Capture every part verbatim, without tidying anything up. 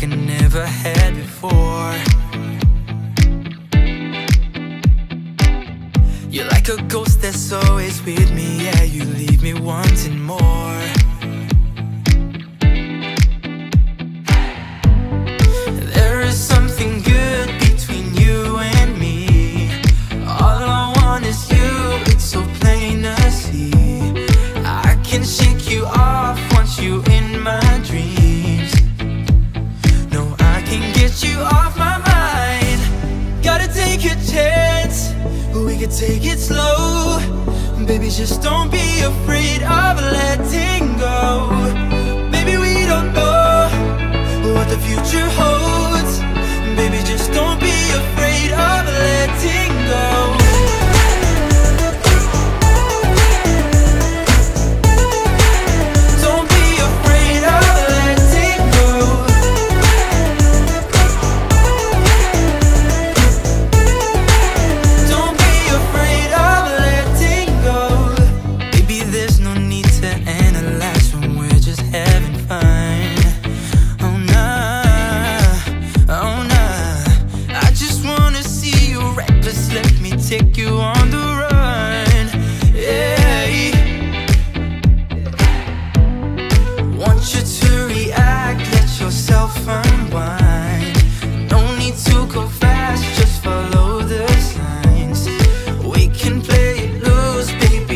like I never had before. You're like a ghost that's always with me. Yeah, you leave me wanting more. There is something good between you and me. All I want is you, it's so plain to see. I can shake you off, want you in my dreams. No, I can get you off my mind. Gotta take a chance, we could take it slow. Baby, just don't be afraid of letting go. Baby, we don't know what the future holds. Baby, just don't be afraid of letting go. Don't be afraid of letting go. Don't be afraid of letting go. Baby, there's no need to analyze when we're just having fun. Oh nah, oh nah, I just wanna see you reckless. Let me take you on the run. Yeah, want you to react, let yourself unwind. No need to go fast, just follow the signs. We can play it loose, baby,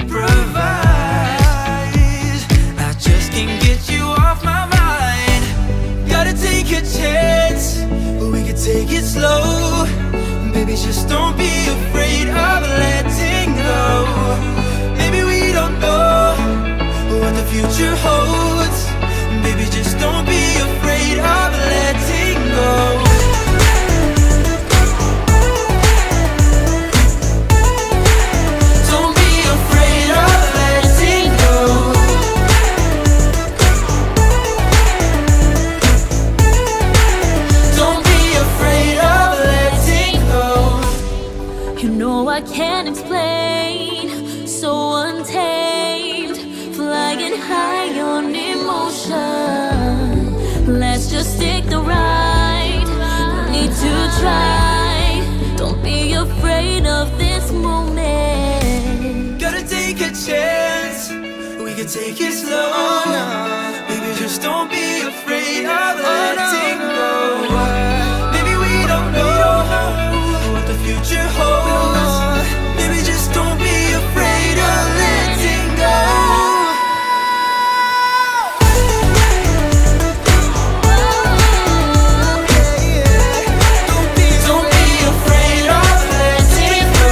improvise. I just can't get you off my mind. Gotta take a chance, we can take it slow. Baby, just don't be afraid of letting go. Maybe we don't know what the future holds. Baby, just don't be afraid of letting go. Don't be afraid of letting go. Don't be afraid of letting go. You know I can't explain, so untamed, flying high on emotion. Let's just take the ride, no need to try. Don't be afraid of this moment. Gotta take a chance, we can take it slow. Baby, just don't be afraid of letting go. Baby, we don't know what the future holds. Baby, just don't be afraid of letting go. Don't be, don't be afraid of letting go.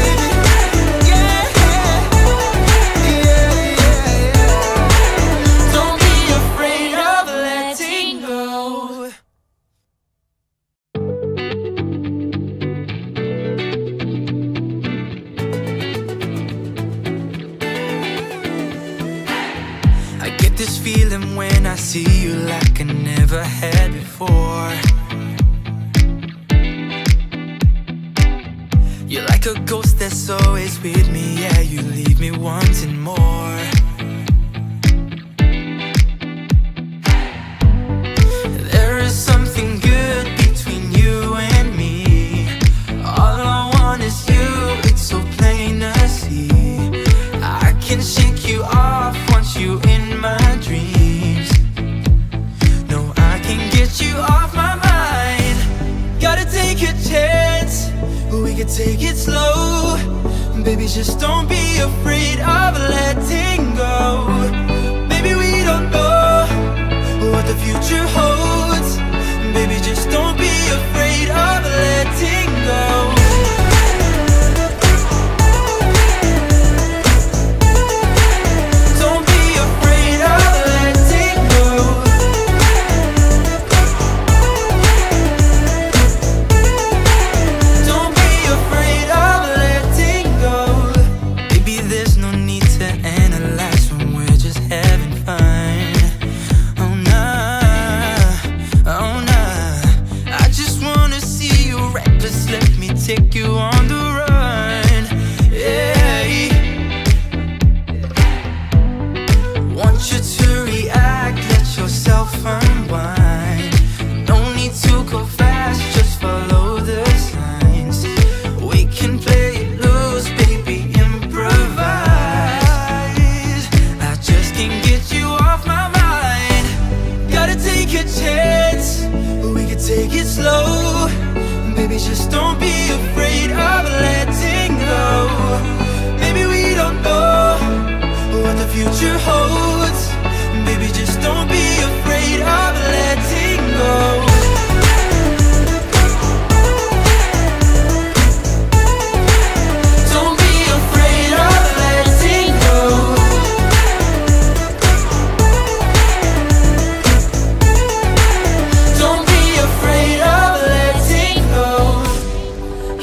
Don't be afraid of letting go. I get this feeling when I see you like I never had before. You're like a ghost that's always with me. Yeah, you leave me wanting more. There is something good between you and me. All I want is you, it's so plain to see. I can shake you off, want you in my dreams. No, I can get you off my mind. Gotta take a chance, we can take it slow. Baby, just don't be afraid of letting go. Baby, we don't know what the future holds. Baby, just don't be afraid of letting go. Don't be afraid of letting go. Don't be afraid of letting go. Baby, there's no need to analyze when we're just having fun. Oh nah,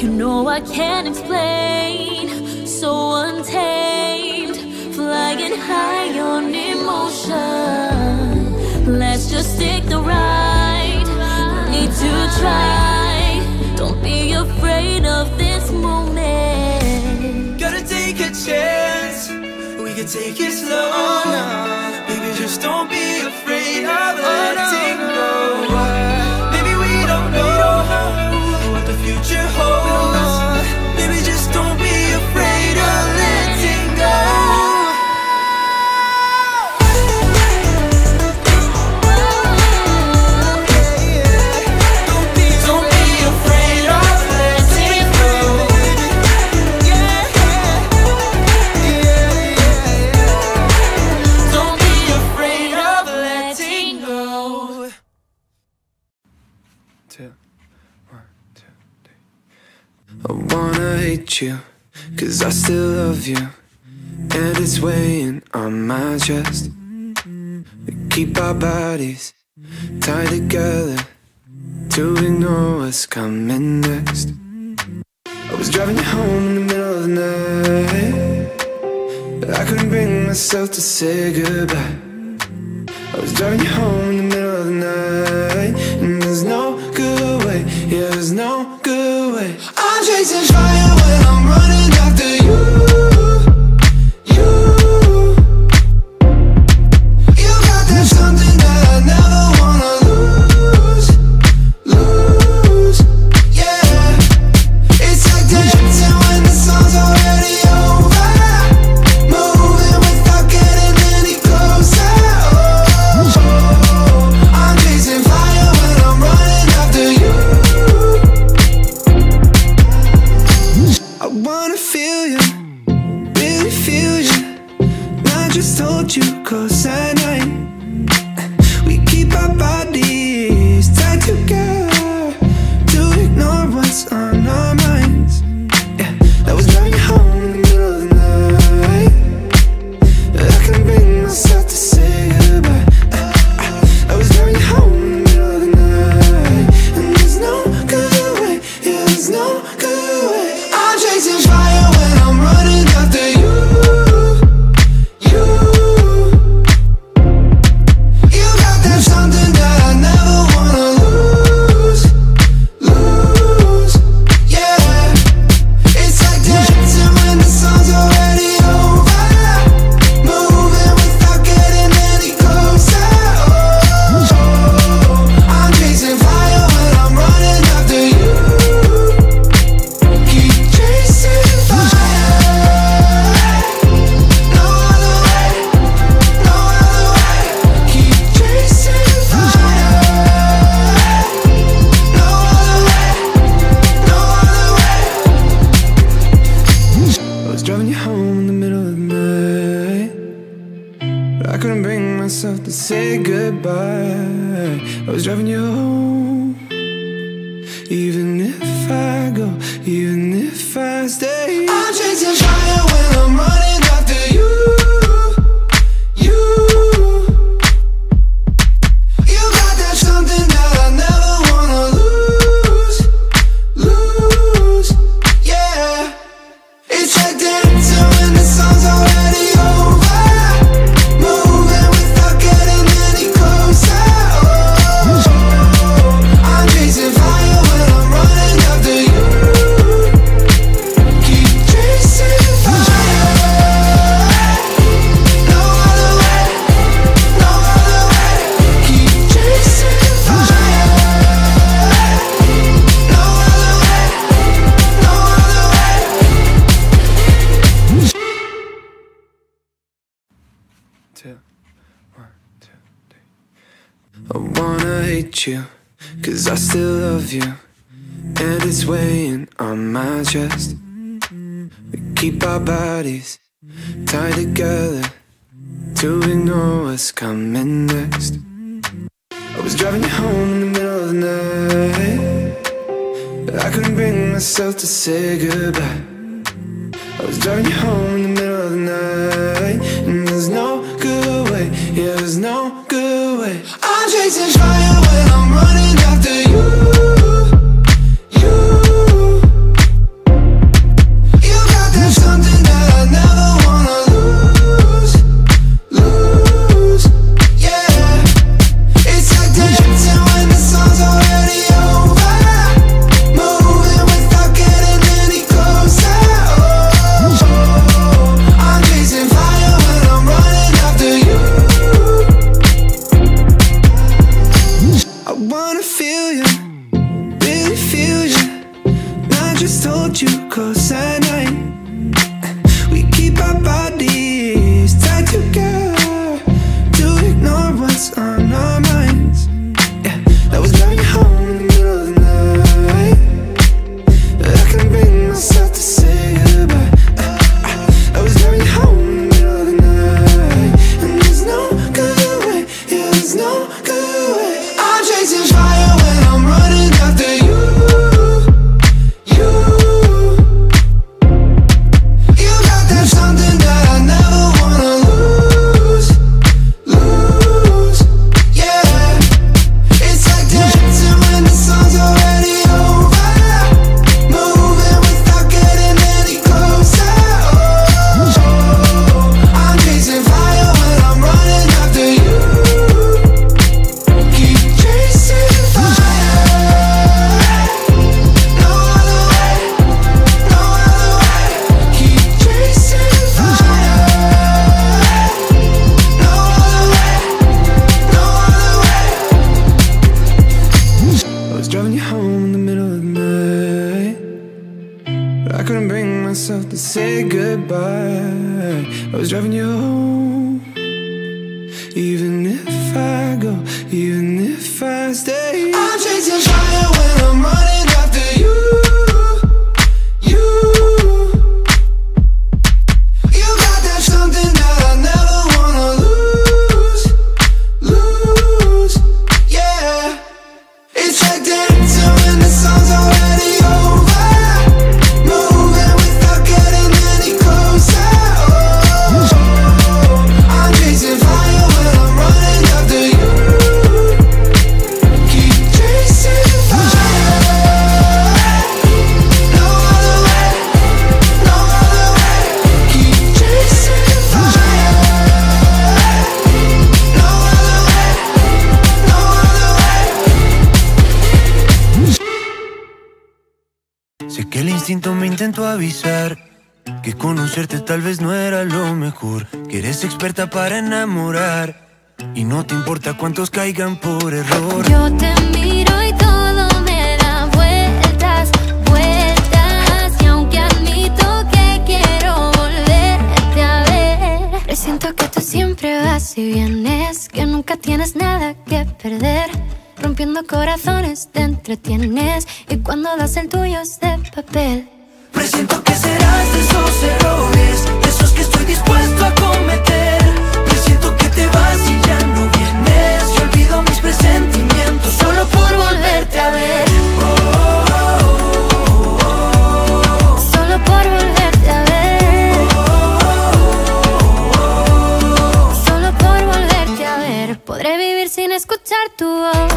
You know I can't explain. So untamed, flying high on emotion. Let's just take the ride. No need to try. Don't be afraid of this moment. Gotta take a chance. We can take it slow now. Baby, just don't be afraid of letting go. Baby, we don't know what the future holds. Baby, just don't be afraid of letting go. Don't be, don't be afraid of letting go. Don't be afraid of letting go. Two, one, two, three. I wanna hate you, cause I still love you, and it's weighing on my chest. We keep our bodies tied together to ignore what's coming next. I was driving you home in the middle of the night, but I couldn't bring myself to say goodbye. I was driving you home in the middle of the night, and there's no good way, yeah, there's no good way. I'm chasing fire when I'm running after you. You, you got that something that I never wanna lose, lose, yeah. It's like dancing when the song's already over, moving without getting any closer. Oh, I'm chasing fire when I'm running after you. I wanna feel you, really feel you, not just hold you close at night. We keep our bodies tied together to ignore what's on our minds. Yeah, I was driving you home in the middle of the night, but I couldn't bring myself to say goodbye. I was driving you home in the middle of the night, and there's no good way, yeah, there's no good way. I'm chasing fire when I'm running after you. You, you got that something that I never wanna lose, lose, yeah. It's like dancing when the song's already over, moving without getting any closer. Oh, I'm chasing fire when I'm running after you. Keep chasing fire, no other way, no other way. Keep chasing fire, no other way, no other way. I was driving you home in the middle of the night, but I couldn't bring myself to say goodbye. I was driving you home, even if I go, even if I stay. I'm chasing fire when I'm running after you. You, you got that something that I never wanna lose, lose, yeah. It's like dancing when the song's already over, moving without getting any closer. Oh, I'm chasing fire when I'm running after you. Keep chasing fire, no other way, no other way. Keep chasing fire, no other way, no other way. Two, one, two, three. I wanna hate you, cause I still love you, and it's weighing on my chest. We keep our bodies tied together to ignore what's coming next. I was driving you home in the middle of the night, but I couldn't bring myself to say goodbye. I was driving you home in the middle of the night, and there's no good way, yeah, there's no good way. I'm chasing fire when I'm running after you. You, just told you, 'cause at night we keep our bodies tied together to ignore what's on our minds. Yeah, I was driving you home in the middle of the night, but I couldn't bring myself to say goodbye. I was driving you home in the middle of the night, and there's no good way, yeah, there's no good way. I'm chasing fire when I'm running after you. You, you got that something that I never wanna lose, lose, yeah. It's like dancing when the song's already over, moving without getting any closer. Oh, I'm chasing fire when I'm running after you. Keep chasing fire, no other way, no other way. Keep chasing fire, no other way, no other way. I was driving you home in the middle of the night, but I couldn't bring myself to say goodbye. I was driving you home, even if I go, even if I stay. I'm chasing fire when I'm running after you. You, you got that something that I never wanna lose, lose, yeah. It's like dancing when the song's already over, moving without getting any closer. Oh, I'm chasing fire when I'm running after you. Keep chasing fire, no other way, no other way. Keep chasing fire, no other way, no other way. Sé que el instinto me intentó avisar que conocerte tal vez no era lo mejor, que eres experta para enamorar y no te importa cuántos caigan por error. Yo te miro y todo me da vueltas, vueltas. Y aunque admito que quiero volverte a ver, presiento que tú siempre vas y vienes, que nunca tienes nada que perder. Rompiendo corazones te entretienes, y cuando das el tuyo es de papel. Presiento que serás de esos errores, de esos que estoy dispuesto a cometer. Presiento que te vas y ya no vienes, y olvido mis presentimientos solo por volverte a ver. Oh, oh, oh, oh. Solo por volverte a ver. Oh, oh, oh, oh. Solo por volverte a ver. Podré vivir sin escuchar tu voz.